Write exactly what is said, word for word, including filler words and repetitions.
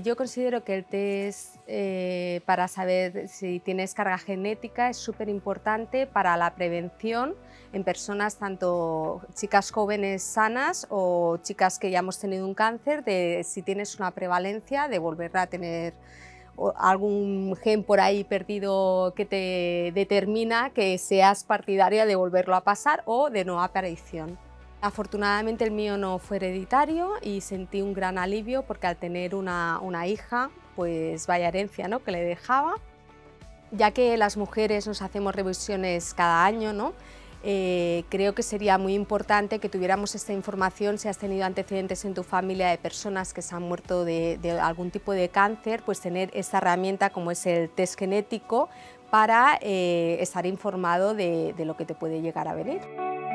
Yo considero que el test eh, para saber si tienes carga genética es súper importante para la prevención en personas, tanto chicas jóvenes sanas o chicas que ya hemos tenido un cáncer, de si tienes una prevalencia de volver a tener algún gen por ahí perdido que te determina que seas partidaria de volverlo a pasar o de no aparición. Afortunadamente el mío no fue hereditario y sentí un gran alivio porque al tener una, una hija, pues vaya herencia, ¿no?, que le dejaba. Ya que las mujeres nos hacemos revisiones cada año, ¿no?, Eh, creo que sería muy importante que tuviéramos esta información si has tenido antecedentes en tu familia de personas que se han muerto de, de algún tipo de cáncer, pues tener esta herramienta como es el test genético para eh, estar informado de, de lo que te puede llegar a venir.